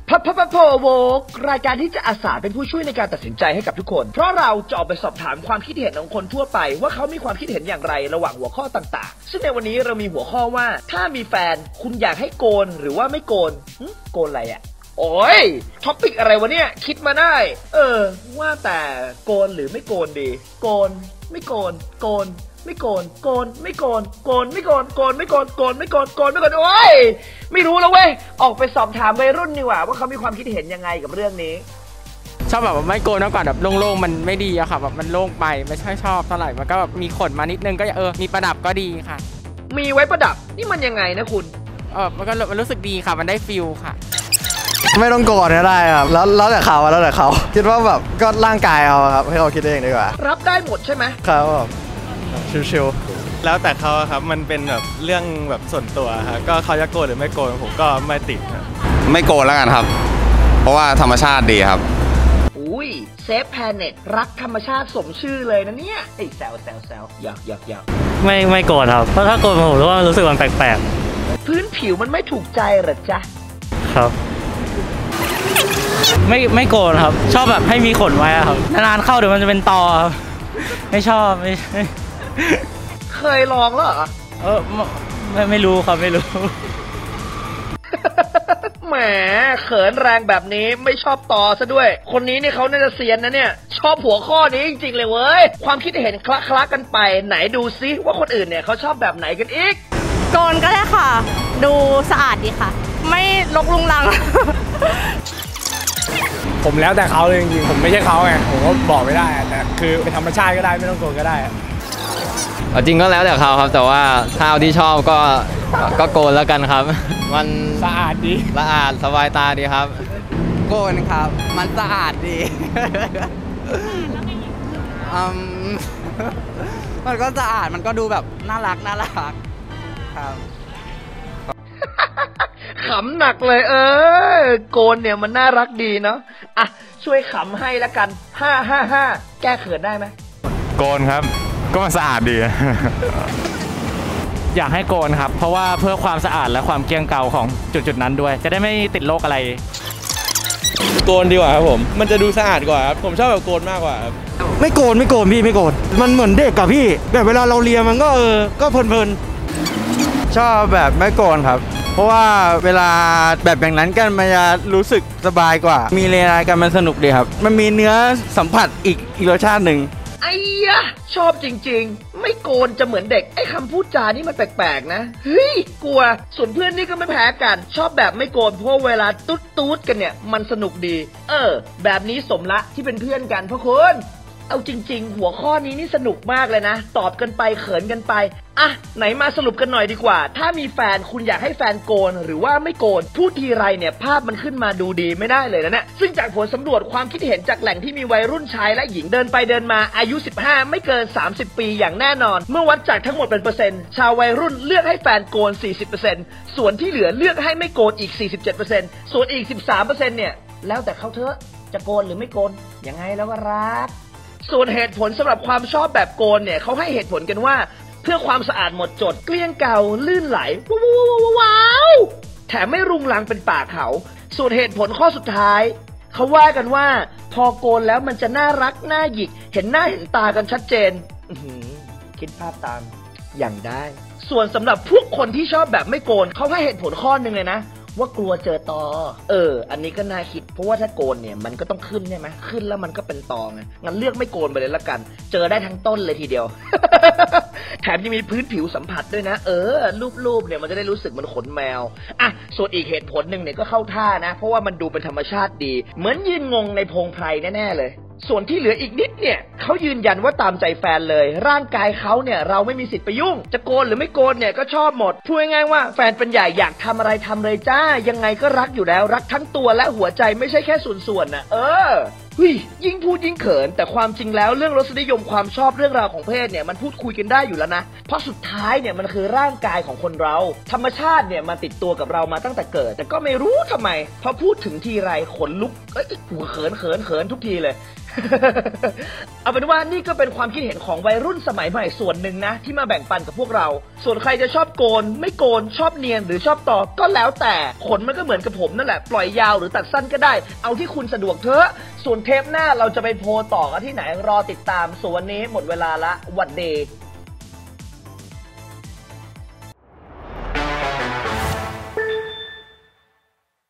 พัพโวกรายการที่จะอาสาเป็นผู้ช่วยในการตัดสินใจให้กับทุกคนเพราะเราจะออกไปสอบถามความคิดเห็นของคนทั่วไปว่าเขามีความคิดเห็นอย่างไรระหว่างหัวข้อต่างๆซึ่งในวันนี้เรามีหัวข้อว่าถ้ามีแฟนคุณอยากให้โกนหรือว่าไม่โกนโกนอะไรอะโอ้ยท็อปิกอะไรวะเนี่ยคิดมาได้ว่าแต่โกนหรือไม่โกนดีโกนไม่โกนโกนไม่โกนโกนไม่โกนโกนไม่โกนโกนไม่โกนโกนไม่โกนโกนไม่โกนโอ้ยไม่รู้แล้วเว้ยออกไปสอบถามวัยรุ่นดีกว่าว่าเขามีความคิดเห็นยังไงกับเรื่องนี้ชอบแบบไม่โกนมากกว่าแบบโล่งๆมันไม่ดีอะค่ะแบบมันโล่งไปไม่ใช่ชอบเท่าไหร่มันก็แบบมีขนมานิดนึงก็มีประดับก็ดีค่ะมีไว้ประดับนี่มันยังไงนะคุณมันรู้สึกดีค่ะมันได้ฟิลค่ะไม่ต้องโกนก็ได้ครับแล้วแต่เขาคิดว่าแบบก็ร่างกายเขาครับให้เขาคิดเองดีกว่ารับได้หมดใช่ไหมครับชิวๆแล้วแต่เขาครับมันเป็นแบบเรื่องแบบส่วนตัวครับก็เขาจะโกนหรือไม่โกนผมก็ไม่ติดครับไม่โกนแล้วกันครับเพราะว่าธรรมชาติดีครับอุ้ยเซฟแพนเน็ตรักธรรมชาติสมชื่อเลยนะเนี่ยไอ้แซวหยอกไม่โกนครับเพราะถ้าโกนผมรู้สึกมันแปลกๆพื้นผิวมันไม่ถูกใจหรอจ๊ะครับไม่โกนครับชอบแบบให้มีขนไว้ครับนานๆเข้าเดี๋ยวมันจะเป็นตอครับไม่ชอบไม่เคยลองแล้วเหรอไม่รู้ครับไม่รู้แหมเขินแรงแบบนี้ไม่ชอบต่อซะด้วยคนนี้เนี่ยเขาน่าจะเซียนนะเนี่ยชอบหัวข้อนี้จริงๆเลยเว้ยความคิดเห็นคละกันไปไหนดูซิว่าคนอื่นเนี่ยเขาชอบแบบไหนกันอีกโกนก็ได้ค่ะดูสะอาดดีค่ะไม่รกรุงรังผมแล้วแต่เขาเลยจริงๆผมไม่ใช่เขาไงผมก็บอกไม่ได้แต่คือเป็นธรรมชาติก็ได้ไม่ต้องโกนก็ได้จริงก็แล้วแต่เขาครับแต่ว่าถ้าเอาที่ชอบก็โกนแล้วกันครับมันสะอาดดีสะอาดสบายตาดีครับโกนครับมันสะอาดดีมันก็สะอาดมันก็ดูแบบน่ารักครับขำหนักเลยโกนเนี่ยมันน่ารักดีเนาะอ่ะช่วยขำให้ละกัน555แก้เขินได้ไหมโกนครับก็มันสะอาดดีอยากให้โกนครับเพราะว่าเพื่อความสะอาดและความเกลี้ยงเกลาของจุดนั้นด้วยจะได้ไม่ติดโรคอะไรโกนดีกว่าครับผมมันจะดูสะอาดกว่าครับผมชอบแบบโกนมากกว่าครับไม่โกนพี่ไม่โกนมันเหมือนเด็กกับพี่แบบเวลาเราเรียนมันก็เพลินชอบแบบไม่โกนครับเพราะว่าเวลาแบบอย่างนั้นกันมันจะรู้สึกสบายกว่ามีเรียนอะไรกันมันสนุกดีครับมันมีเนื้อสัมผัสอีกรสชาติหนึ่งไอ้ยะชอบจริงๆไม่โกนจะเหมือนเด็กไอ้คำพูดจานี่มันแปลกๆนะเฮ้ยกลัวส่วนเพื่อนนี่ก็ไม่แพ้กันชอบแบบไม่โกนเพราะเวลาตุ๊ดกันเนี่ยมันสนุกดีแบบนี้สมละที่เป็นเพื่อนกันเพราะคุณเอาจริงๆหัวข้อนี้นี่สนุกมากเลยนะตอบกันไปเขินกันไปอ่ะไหนมาสรุปกันหน่อยดีกว่าถ้ามีแฟนคุณอยากให้แฟนโกนหรือว่าไม่โกนพูดทีไรเนี่ยภาพมันขึ้นมาดูดีไม่ได้เลยนะเนี่ยซึ่งจากผลสำรวจความคิดเห็นจากแหล่งที่มีวัยรุ่นชายและหญิงเดินไปเดินมาอายุ15ไม่เกิน30ปีอย่างแน่นอนเมื่อวัดจากทั้งหมดเป็นเปอร์เซ็นต์ชาววัยรุ่นเลือกให้แฟนโกน 40% ส่วนที่เหลือเลือกให้ไม่โกนอีก 47% ส่วนอีก 13% เนี่ยแล้วแต่เขาเถอะจะโกนหรือไม่โกนยังไงแล้วก็รักส่วนเหตุผลสำหรับความชอบแบบโกนเนี่ยเขาให้เหตุผลกันว่าเพื่อความสะอาดหมดจดเกลี้ยงเกลาลื่นไหลว้าวแถมไม่รุงรังเป็นป่าเขาส่วนเหตุผลข้อสุดท้ายเขาว่ากันว่าพอโกนแล้วมันจะน่ารักน่าหยิกเห็นหน้าเห็นตากันชัดเจนคิดภาพตามอย่างได้ส่วนสำหรับพวกคนที่ชอบแบบไม่โกนเขาให้เหตุผลข้อหนึ่งเลยนะว่ากลัวเจอตออันนี้ก็น่าคิดเพราะว่าถ้าโกนเนี่ยมันก็ต้องขึ้นใช่ไหมขึ้นแล้วมันก็เป็นตอไงงั้นเลือกไม่โกนไปเลยละกันเจอได้ทั้งต้นเลยทีเดียว แถมยังมีพื้นผิวสัมผัสด้วยนะรูปเนี่ยมันจะได้รู้สึกมันขนแมวอ่ะส่วนอีกเหตุผลหนึ่งเนี่ยก็เข้าท่านะเพราะว่ามันดูเป็นธรรมชาติดีเหมือนยืนงงในพงไพรแน่ๆเลยส่วนที่เหลืออีกนิดเนี่ยเขายืนยันว่าตามใจแฟนเลยร่างกายเขาเนี่ยเราไม่มีสิทธิ์ไปยุ่งจะโกนหรือไม่โกนเนี่ยก็ชอบหมดพูดง่ายๆว่าแฟนเป็นใหญ่อยากทำอะไรทำเลยจ้ายังไงก็รักอยู่แล้วรักทั้งตัวและหัวใจไม่ใช่แค่ส่วนๆนะยิ่งพูดยิ่งเขินแต่ความจริงแล้วเรื่องรสนิยมความชอบเรื่องราวของเพศเนี่ยมันพูดคุยกันได้อยู่แล้วนะเพราะสุดท้ายเนี่ยมันคือร่างกายของคนเราธรรมชาติเนี่ยมันติดตัวกับเรามาตั้งแต่เกิดแต่ก็ไม่รู้ทำไมพอพูดถึงทีไรขนลุกหัวเขินทุกทีเลยเอาเป็นว่านี่ก็เป็นความคิดเห็นของวัยรุ่นสมัยใหม่ส่วนหนึ่งนะที่มาแบ่งปันกับพวกเราส่วนใครจะชอบโกนไม่โกนชอบเนียนหรือชอบต่อก็แล้วแต่ขนมันก็เหมือนกับผมนั่นแหละปล่อยยาวหรือตัดสั้นก็ได้เอาที่คุณสะดวกเถอะส่วนเทปหน้าเราจะไปโพลต่อกันที่ไหนรอติดตามส่วนวันนี้หมดเวลาละหวัดดี